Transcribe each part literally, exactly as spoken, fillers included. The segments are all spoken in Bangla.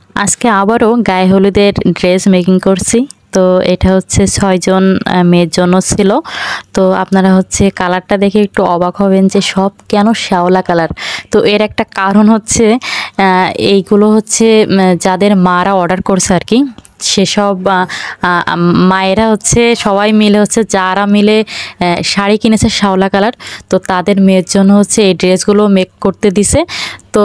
আজকে আবারও গায়ে হলুদের ড্রেস মেকিং করছি। তো এটা হচ্ছে ছয়জন মেয়ের জন্য ছিল। তো আপনারা হচ্ছে কালারটা দেখে একটু অবাক হবেন যে সব কেন শ্যাওলা কালার। তো এর একটা কারণ হচ্ছে এইগুলো হচ্ছে যাদের মারা অর্ডার করছে আর কি, সেসব মায়েরা হচ্ছে সবাই মিলে হচ্ছে যারা মিলে শাড়ি কিনেছে শ্যাওলা কালার, তো তাদের মেয়ের জন্য হচ্ছে এই ড্রেসগুলো মেক করতে দিছে। তো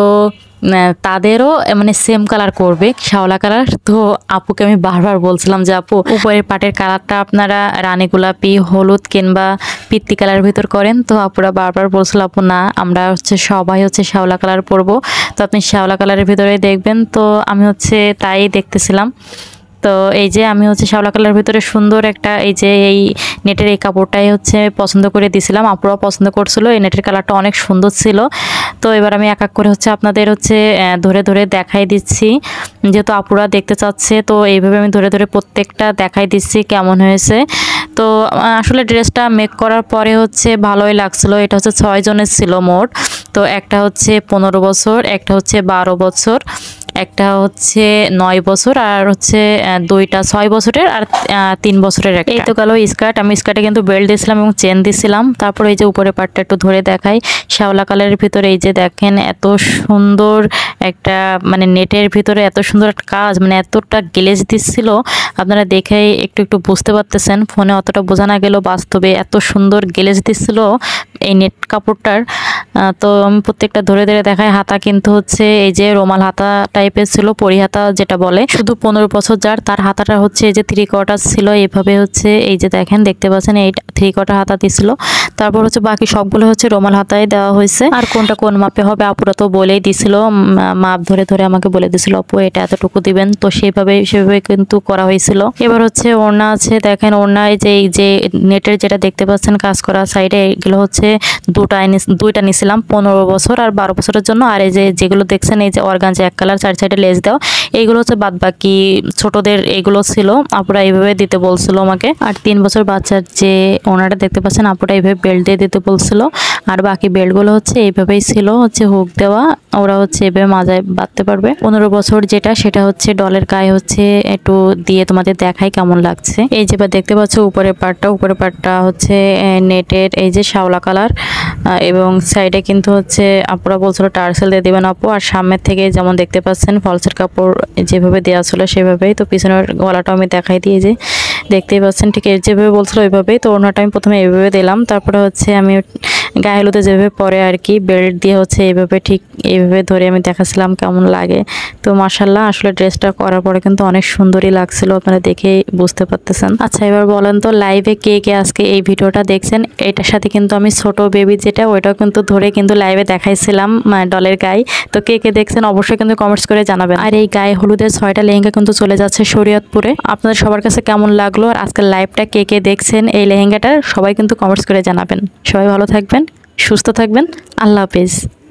তাদেরও মানে সেম কালার করবে, শ্যাওলা কালার। তো আপুকে আমি বারবার বলছিলাম যে আপু উপরের পাটের কালারটা আপনারা রানী গোলাপি, হলুদ কিংবা পিত্তি কালার ভিতর করেন। তো আপুরা বারবার বলছিল আপু না, আমরা হচ্ছে সবাই হচ্ছে শ্যাওলা কালার পরবো, তো আপনি শ্যাওলা কালারের ভিতরে দেখবেন। তো আমি হচ্ছে তাই দেখতেছিলাম। তো এই যে আমি হচ্ছে শ্যাওলা কালারের ভিতরে সুন্দর একটা এই যে এই নেটের এই কাপড়টাই হচ্ছে পছন্দ করে দিয়েছিলাম, আপুরাও পছন্দ করছিল। এই নেটের কালারটা অনেক সুন্দর ছিল। তো এবার আমি এক এক করে হচ্ছে আপনাদের হচ্ছে ধরে ধরে দেখাই দিচ্ছি, যেহেতু আপুরা দেখতে চাচ্ছে। তো এইভাবে আমি ধরে ধরে প্রত্যেকটা দেখাই দিচ্ছি কেমন হয়েছে। তো আসলে ড্রেসটা মেক করার পরে হচ্ছে ভালোই লাগছিল। এটা হচ্ছে ছয় জনের ছিল মোট। তো একটা হচ্ছে পনেরো বছর, একটা হচ্ছে বারো বছর, একটা হচ্ছে নয় বছর, আর হচ্ছে দুইটা ছয় বছরের আর তিন বছরের। এই তো গেল স্কার্ট। আমি স্কার্টে কিন্তু বেল্ট দিয়েছিলাম এবং চেন দিয়েছিলাম। তারপর এই যে উপরে পাটটা একটু ধরে দেখাই, শ্যাওলা কালারের ভিতরে এই যে দেখেন এত সুন্দর একটা মানে নেটের ভিতরে এত সুন্দর একটা কাজ, মানে এতটা গ্লেজ দিচ্ছিল। আপনারা দেখেই একটু একটু বুঝতে পারতেছেন, ফোনে অতটা বোঝা না গেলেও বাস্তবে এত সুন্দর গ্লেজ দিচ্ছিল এই নেট কাপড়টার। তো আমি প্রত্যেকটা ধরে ধরে দেখাই। হাতা কিন্তু হচ্ছে এই যে রোমাল হাতা টাইপের ছিল, পরি হাতা যেটা বলে। শুধু পনেরো বছর যার, তার হাতাটা হচ্ছে এই যে থ্রি কোয়ার্টার ছিল। এইভাবে হচ্ছে এই যে দেখেন দেখতে পাচ্ছেন এই থ্রি কোয়ার্টার হাতা দিছিল। তারপর হচ্ছে বাকি সবগুলো হচ্ছে রোমাল হাতায় দেওয়া হয়েছে। আর কোনটা কোন মাপে হবে আপুরা তো বলেই দিছিল, মাপ ধরে ধরে আমাকে বলে দিছিল আপু এটা এতটুকু দিবেন। তো সেইভাবে সেভাবে কিন্তু করা হয়েছিল। এবার হচ্ছে ওড়না আছে, দেখেন ওড়নায় যে এই যে নেটের যেটা দেখতে পাচ্ছেন কাজ করা সাইডে, এগুলো হচ্ছে দুটা দুইটা নিছিলাম, পনেরো বছর আর বারো বছরের জন্য। আর এই যে যেগুলো দেখছেন এই যে অর্গানজা এক কালার, চার সাইডে লেস দেওয়া, এইগুলো হচ্ছে বাদ বাকি ছোটদের এইগুলো ছিল। আপুরা এইভাবে দিতে বলছিল আমাকে। আর তিন বছর বাচ্চার যে ওনাটা দেখতে পাচ্ছেন আপুরা এইভাবে বেল্ট দিয়ে দিতে বলছিল। আর বাকি বেল্টগুলো হচ্ছে এইভাবেই ছিল, হচ্ছে হুক দেওয়া, ওরা হচ্ছে এভাবে মাজায় বাঁধতে পারবে। পনেরো বছর যেটা সেটা হচ্ছে ডলের গায়ে হচ্ছে একটু দিয়ে তোমাদের দেখাই কেমন লাগছে। এই যে দেখতে পাচ্ছ উপরের পাটটা, উপরের পাটটা হচ্ছে নেটের এই যে শ্যাওলা কালার, এবং সাইডে কিন্তু হচ্ছে আপুরা বলছিল টার্সেল দিয়ে দেবেন আপু। আর সামনের থেকে যেমন দেখতে পাচ্ছেন ফলসের কাপড় যেভাবে দেওয়া ছিল সেভাবেই। তো পিছনের গলাটাও আমি দেখাই দিয়ে যে দেখতেই পাচ্ছেন ঠিক যেভাবে বলছিল ওইভাবেই। তো ওনাটা আমি প্রথমে এইভাবে দিলাম, তারপরে হচ্ছে আমি গায়ে হলুদে যেভাবে পরে আর কি বেল্ট দিয়ে হচ্ছে এইভাবে ঠিক এইভাবে ধরে আমি দেখাচ্ছিলাম কেমন লাগে। তো মাশাল্লাহ আসলে ড্রেসটা করার পরে কিন্তু অনেক সুন্দরই লাগছিল, আপনারা দেখেই বুঝতে পারতেছেন। আচ্ছা এবার বলেন তো লাইভে কে কে আজকে এই ভিডিওটা দেখছেন। এটার সাথে কিন্তু আমি ছোট বেবি যেটা ওইটাও কিন্তু ধরে কিন্তু লাইভে দেখাইছিলাম ডলের গায়ে। তো কে কে দেখছেন অবশ্যই কিন্তু কমেন্টস করে জানাবেন। আর এই গায়ে হলুদের ছয়টা লেহেঙ্গা কিন্তু চলে যাচ্ছে শরীয়তপুরে। আপনাদের সবার কাছে কেমন লাগলো আর আজকের লাইভটা কে কে দেখছেন এই লেহেঙ্গাটার, সবাই কিন্তু কমেন্টস করে জানাবেন। সবাই ভালো থাকবেন, সুস্থ থাকবেন, আল্লাহ হাফেজ।